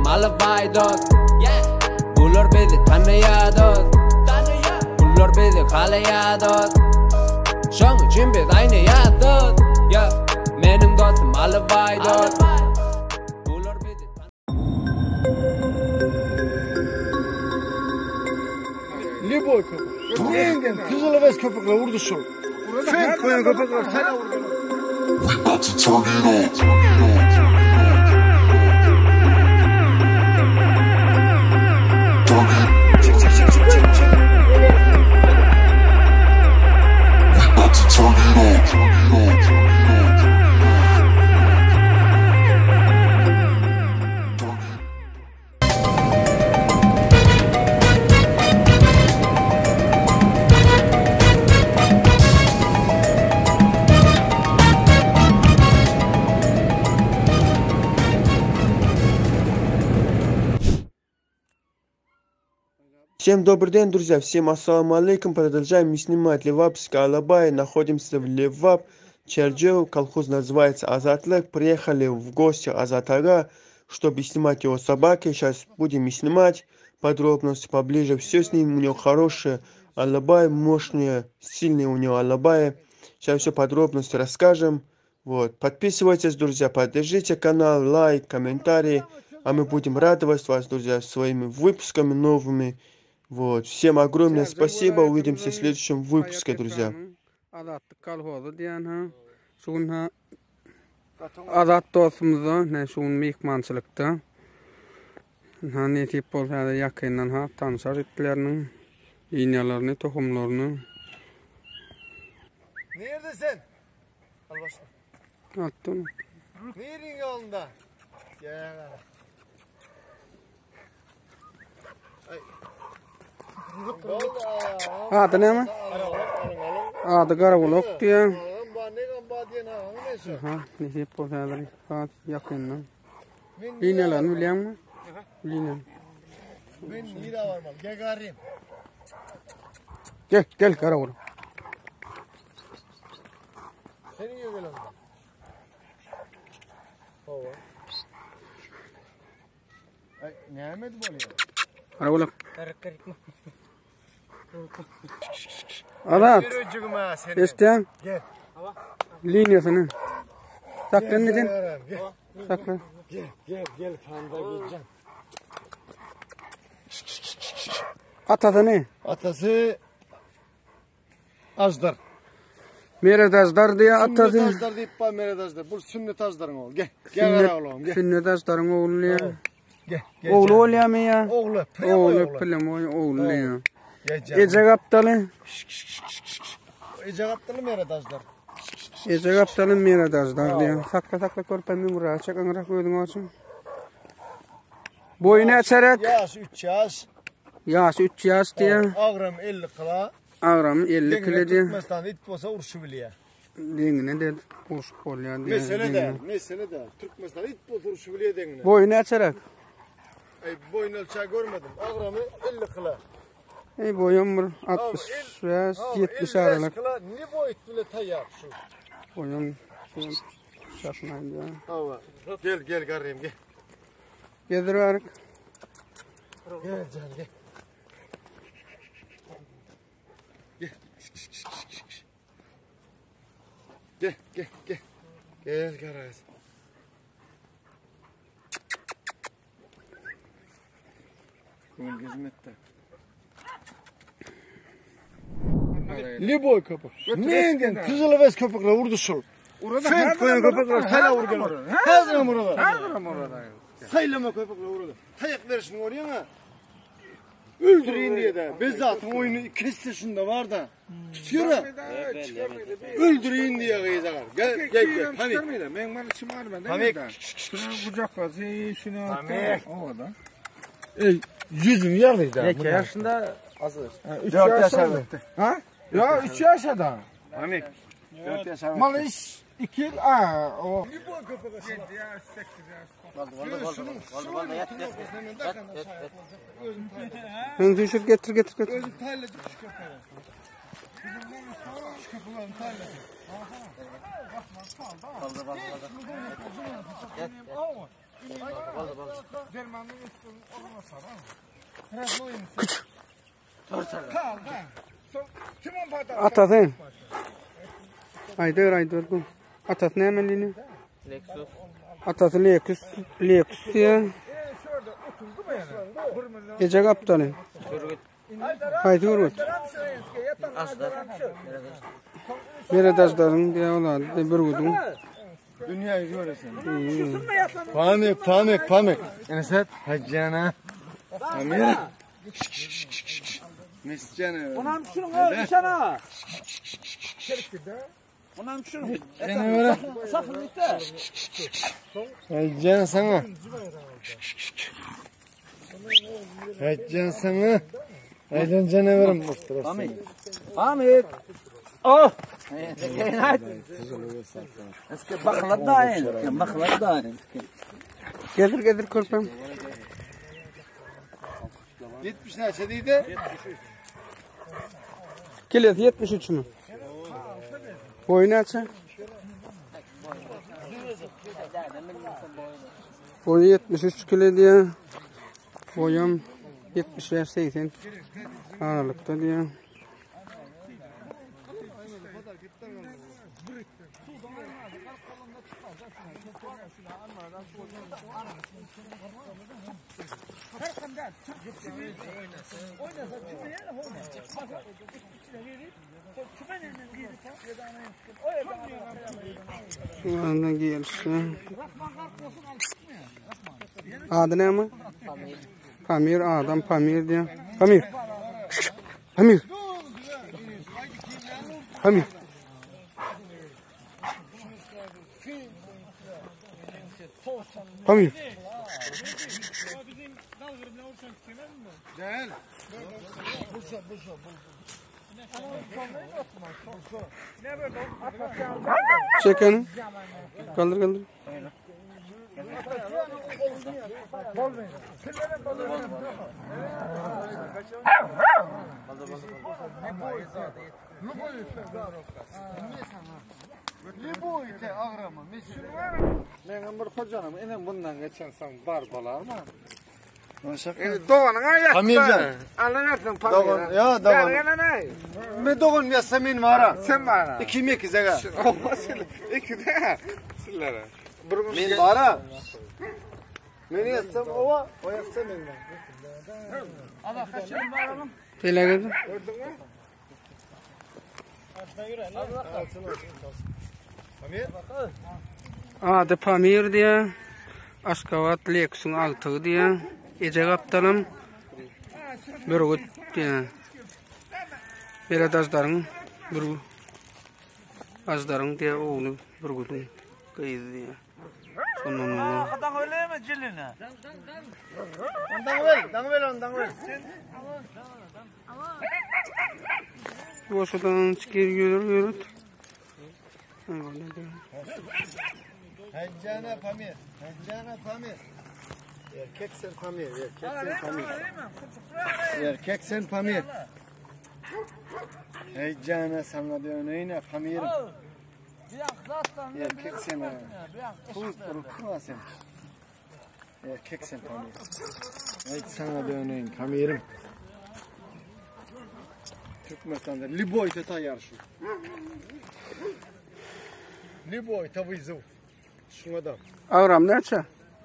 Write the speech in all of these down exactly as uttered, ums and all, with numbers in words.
Alabay dost. Bular bizi tanıyadız. Bular bizi kalayadız. Şoň üçin biz aynı ýatdyk. Ya menim dostum Alabay dost. Bular bizi Liboy köpek. Yengen Kızılöves köpekler vurdu şu. Fen koyan köpekler sana vurdu. We about to turn it on. Çık çık çık çık çık çık. We about to turn it on. Всем добрый день, друзья! Всем ассаламу алейкум! Продолжаем снимать Левапская Алабая. Находимся в Левап, Черджев. Колхоз называется Азатлык. Приехали в гости Азатага, чтобы снимать его собаки. Сейчас будем снимать подробности поближе. Все с ним. У него хорошая Алабая, мощная, сильная у него Алабая. Сейчас все подробности расскажем. Вот. Подписывайтесь, друзья, поддержите канал, лайк, комментарии. А мы будем радовать вас, друзья, своими выпусками новыми. Вот. Всем огромное спасибо. Увидимся в следующем выпуске, друзья. Azat dostumuzda ne şun mehmançılıkta. Ha ne tip bolsa yakından ha tanışar itlerinin iğnelerini, tohumlarını. Neredesin? Al başla. Attım. Nerenin yolunda? Gel. Ay. Adı ne mi? Adı Karagolok diye. Ha, ne tip bolsa ha yakından. İğnelerini biliyor musun? Biliyorum. Ben nira varmam. Gel garayım. Gel, gel Karagolok. Senin yiyor gel onda. Hava. Ay, ne Ahmet bu oluyor? Karagolok. Azat. İsteyen. Gel. Linyasını. Saklan neden? Saklan. Gel, gel, gel. Kanda gideceğim. Atası ne? Atası Ajdar. Mered Ajdar diye atası. Sünnet Ajdar deyip bana Mered Ajdar. Bu sünnet Ajdar'ın oğlu. Gel. Gel ara oğlum. Gel. Sünnet Ajdar'ın oğlu ya. Gel. Gel. Oğlu oluyor mu ya? Oğlu. Oğlu. Pelemoy oğlu ya. Gel canım. Ece Kaptalı. Ece Kaptalı Mered Ajdar. Ece Kaptalı Mered Ajdar diye. Sakla sakla körpemden buraya. Çakınırak koydun olsun. Boyu ne çeyrek? Yaş üç yaş. Yaş üç yaş diye. Ağrım elli kıla. Ağrım elli kilo diye. Türkmenistan it bolsa urşu biliye. Dengine de urşu oluyor diye. Mesele de, mesele de. Türkmenistan it bolsa urşu biliye dengine. Boyu ne çeyrek? Ay boyun ölçeği görmedim. Ağrımı elli kıla. Ey boyum bir altmış yaş, yetmiş aralık. Kıla ne boyut bile tayyar şu. Boyum şapmayın ya. Hava. Gel gel garayım gel. Gelir varık. Gel canım gel. Gel. Gel gel gel. Gel garayız. Gül hizmette. Liboy köpek. Yengen Kızılöves köpekler vurdu şu. Fen koyan köpekler sayla vur gel. Hazır mı burada? Hazırım orada. Saylama köpekler vurdu. Tayak verişini oraya mı? Öldüreyim diye de. Biz zaten oyunu iki yaşında var da. Tutuyor ha. Öldüreyim diye kıyacaklar. Gel gel gel. Hani. Ben bana çımarma Hani. değil mi? Şunu kucaklasın, şunu Hani. orada. Ey yüzüm yarlıydı. Ne yaşında azır? üç yaşında. Ha? Ya üç yaşında. Hani. dört yaşında. Mal iş iki yıl. Aa o. Liboy köpek. yedi yaş, sekiz yaş. Sen düşür getir getir getir. Özü tarlacı şu köpeğe. Bizimden şu köpeğin tarlacı. Kaldı kaldı kaldı. Gel gel. Dermanın üstünün olmasa ha. Biraz oyun. Kal ha. Kim on pata? Atasın. Aydır aydır bu. Atas ne emelini? Lexus. Atası Lexus. Lexus ya. Şurada oturdu mu yani? Gece kaptanı. Haydi vurut. Beredajların diye olar. Bir vurdum. Dünyayı göresin. Pamik, pamik, pamik. Enesat, hacjana. Amir. Mescana. Onam şunu nişana. Onam şunu. Ne böyle? Safın işte. Hacjana sana. Hacjana sana. Aydan canavarım bastırasın. Ahmet. Ahmet. Oh. Kainat. Eski baklar da aynı. Baklar da aynı. Getir getir korkmam. yetmiş neçe deydi? Kilit yetmiş üç mü? Boyu neçe? Boyu yetmiş üç kilo diye. Boyum yetmiş beş seksen aralıkta diye. Şu anda gelişi. Adı ne ama? Pamir. Pamir adam Pamir diyor. Pamir. Pamir. Pamir. Pamir. Gel. Çekenin. Kaldır kaldır. Libo ite ağrama. Ben bir hocanım. Enen bundan geçen sen bar bolar mı? Maşak. Doğan'a yattı. Pamircan. Anlarsın Doğan. Pamircan. Ya doğan. Ben ne? Ben doğan ya semin var. Sen bana. İki mi ikize ga. Olmasın. İki de. Sizlere. Men bara. Men yatsam ova, o yatsam men. Allah kaçırın bakalım. Tele geldi. Pamir. Adı Pamir diye. Aşkavat Lexus'un altı diye. Ece kaptanım. Bir gut diye. Bir azdarın. Bir azdarın diye oğlu. Bir gutun. Kıydı diye. Sonunda. Adam öyle mi ciline? Ondan ver, ondan ver, ondan ver. Boşadan çıkır görür görür. Hacjana Pamir. Hacjana Pamir. Erkek sen Pamir, erkek sen Pamir. Erkek sen Pamir. Hacjana sana döneyine Pamir. Erkek sen. Kuz durukma sen. Erkek sen Pamir. Haydi sana döneyin Pamir'im. Türkmenistan'da Liboy'ta ta yarışı. Liboy'ta vizu. Şuna da. Avram neçe?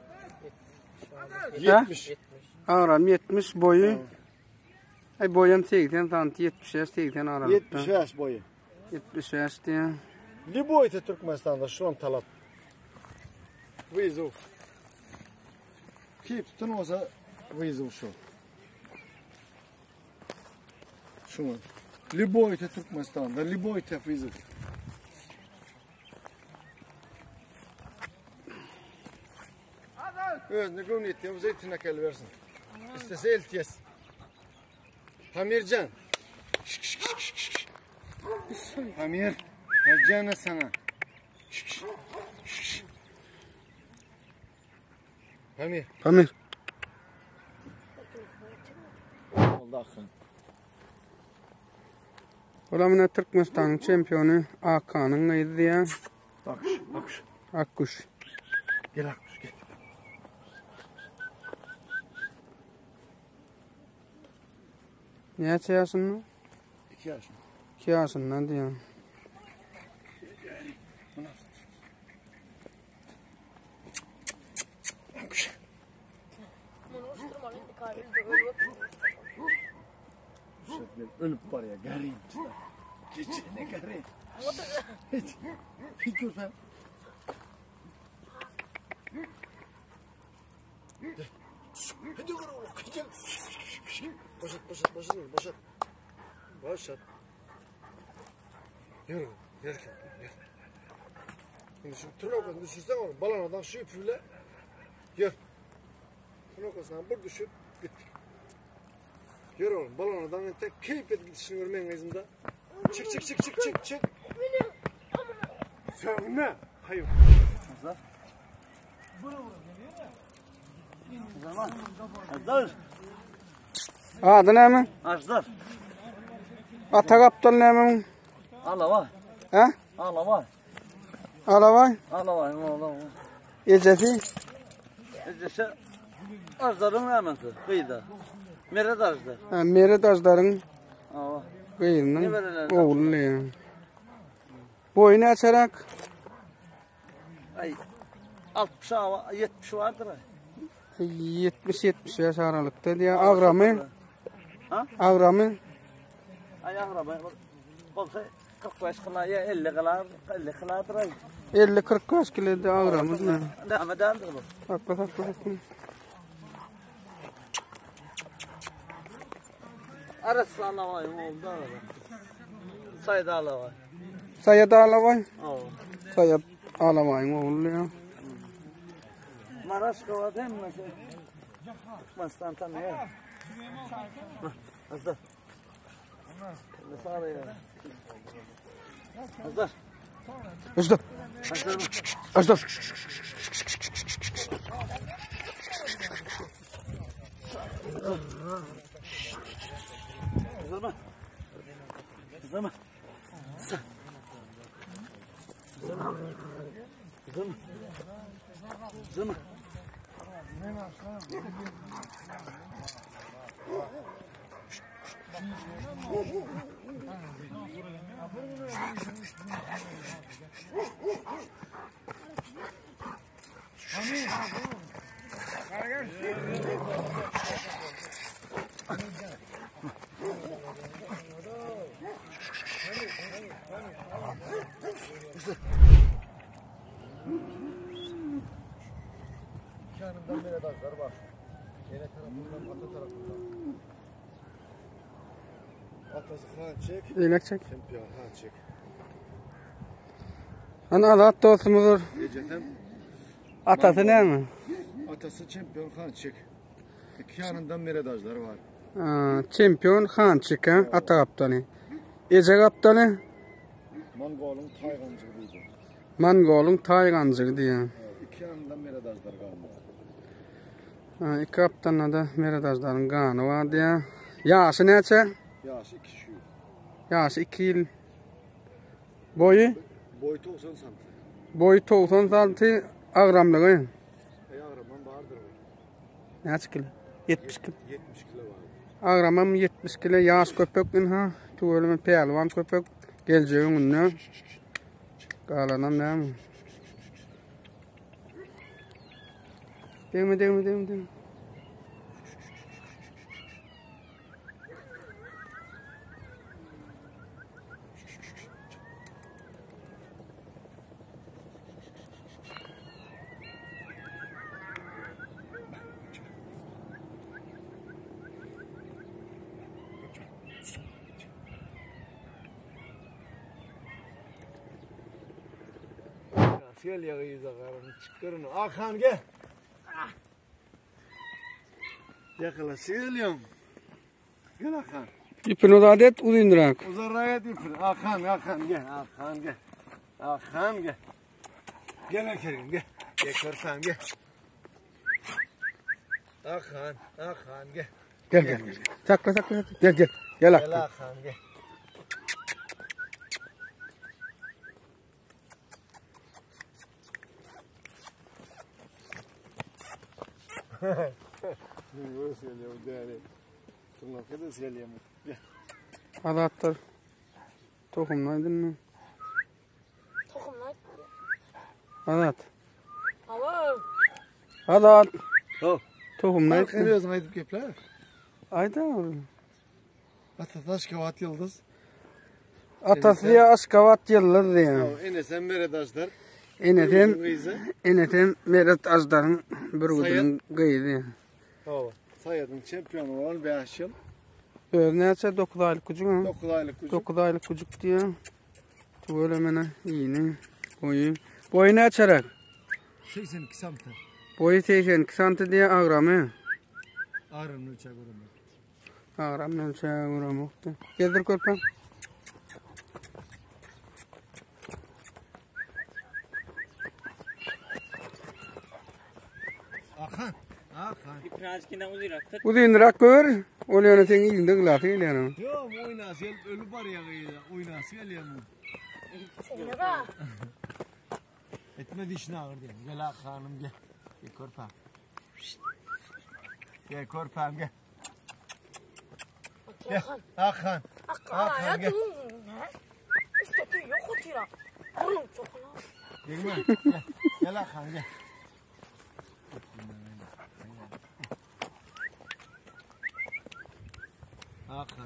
yetmiş. Avram yetmiş boyu. Ay boyum seksen tanti yetmiş beş seksen aralıkta. yetmiş beş boyu. yetmiş beş diye. Liboy'ta Türkmenistan'da şu an talat. Vizu. Kim tutun olsa vizu şu. Şunu. Liboy'ta Türkmenistan'da Liboy'ta vizu. Özünü gönül ettiğim zeytine kel versin. İstese el tiyes. Pamircan. Pamir. Hacjana sana. Pamir. Pamir. Allah'ın. Olamına Türkmenistan şampiyonu Akan'ın neydi diye. Bak, bak. Akkuş. Gel Akkuş gel. Neçe yaşında? iki yaşında. iki yaşında diyor. Ölüp var ya garayım. Geçin ne garayım. Hiç. Hiç görsen. Hadi oğlum. Hadi. Başlat başlat başlat başlat. Başlat. Yürü. Yürü. Şimdi şu tırnakını düşürsen oğlum. Balanadan şu ipiyle. Yürü. Tırnakasından bir düşür. Bitti. Yürü oğlum. Balanadan tek keyif et gidişini görmeyin izinde. Çık çık çık çık çık çık. Sevme. Hayır. Hazır. Hazır. Adı ne mi? Hazır. Ata kaptan ne mi? Alava. He? Alava. Alavay. Alava. Alava. Ecesi. Ecesi. Azdarın amenti. Kıyıda. Meret azdar. Ha, Meret Ajdar'ın Ava. kıyırının oğlu ya. Boyu ne açarak? Ay. altmış ava. yetmiş vardır. yetmiş yetmiş yaş aralıkta diye. Avramı. Ha? Avramı. Ay ağraba. Olsa kırk beş kıla ya elli kıla. elli kıladır ay. elli kırk yaş kilo da avramı ne? Devam edendir bu. Haklı haklı haklı. Arası alavay oldu arada. Sayda alavay. Sayat Alavay. Ava. Sayat Alavay'ın oğlu ya. Maraş kava değil mi mesela? Çıkmazsan tanıyor. Hazır. Ne sağda ya? Hazır. Ajdar. Hazır mı? Ajdar. Hazır mı? Hazır mı? Hazır. Hazır mı? Hazır mı? Hazır mı? Yanından Meret Ajdar var. Yine tarafından ata tarafından. Atası Hançek. İlek çek. Şampiyon Hançek. Ana adat dostumudur. Geceden Atası ne mi? atası şampiyon Hançek. İki yanından Meret Ajdar var. Aa, Çempiyon Hançık ha, ata kaptanı. Ece kaptanı Mongol'un Taygancılığıydı. Mongol'un Taygancığı diye. İki yanından Meret Ajdar kaldı. Ha, iki kaptanla da Meret Ajdar'ın kanı var diye. Yaşı neçe? Yaşı iki şu. Yaşı iki yıl. Boyu? Boyu doksan santim. Boyu doksan santim. Ağramlığı. Ey ağraman vardır o. Neçe kilo? yetmiş kilo. yetmiş kilo var. Ağramam yetmiş kilo. Yaş köpektin ha. Tuvalımın pehlivan köpek. Geleceğin ünlü. Kalanan ne mi? Deme deme deme deme. Gel yağıyı da karını çıkarın. Hakan gel. Yakala sığılıyorum. Gel Hakan. İpini de adet uzundurak. Uzaraya dipin. Hakan Hakan gel. Hakan gel. Hakan gel. Gel Hakan gel. Gel Korsan gel. Hakan Hakan gel. Gel gel gel. Sakla sakla. Gel gel. Gel Gel Hakan. Hakan gel. Ne söylüyorum değerli. tırnak da söyleyeyim. Adatlar. Tohumlaydın mı? Tohumlar. Adat. Hava. Adat. Oh. Tohumlaydın. Kalk ediyorsun aydıp kepler. Ayda. Atataş kavat yıldız. Atasıya aşkavat yıllar diye. Ene sen meretaşlar. Eneten, eneten Meret Ajdar'ın bir günün gıydı. Hava. Sayadın şampiyonu olan beş yıl. Örneğin dokuz aylık kucuk ha. dokuz aylık kucuk. dokuz aylık kucuk diye. Böyle mene iyini koyu. Boyu ne açarak? seksen iki santim. Boyu seksen iki santim diye ağramı. Ağrının ölçeği görünmüyor. Ağramın ölçeği ağramı. Gezdir korpan. Akan. Akan. İprazkinden uzirak. Uzun rak gör. Olyana sen iyinde gılafı ilanı. Yo oynası el ölü var ya gıyla. Oynası el ya mu. Seni bak. Etme dişini ağır diye. Gel Akan'ım gel. Gel korpam. Gel korpam gel. Gel. Akan. Akala ya gel. dur. İstedi yok otira. Oğlum çok lan. Gelme. Gel. Gel Akan gel. Akan.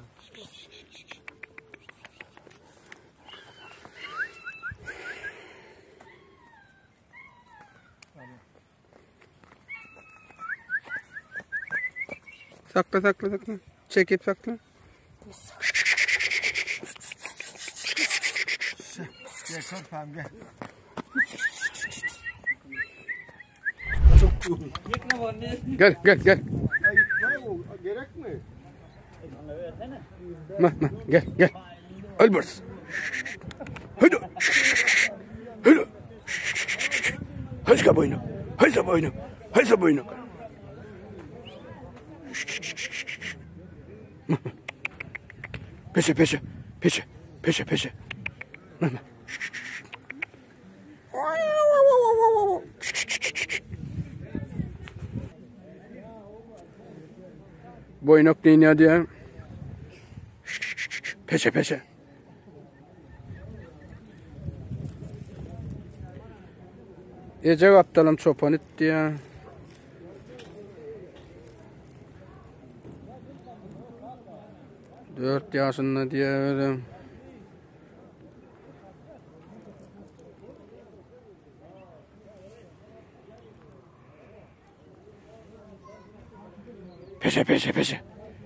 Sakla sakla sakla. Çekip sakla. Gel korpam gel. Gel gel gel. Gerek mi? Ma, ma, gel gel. Albers. Hadi. Hadi. Hadi boynu. Hadi boynu. Hadi boynu. Peşe peşe. Peşe. Peşe peşe. Boynuk dünya diye. Peşe peşe. Ece aptalım çopan it diye. Dört yaşında diye öyle. Peşe peşe peşe.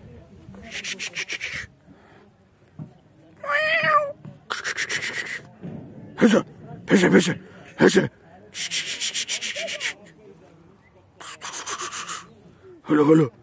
Hızlı. Peşe peşe. Peşe. Hulu hulu.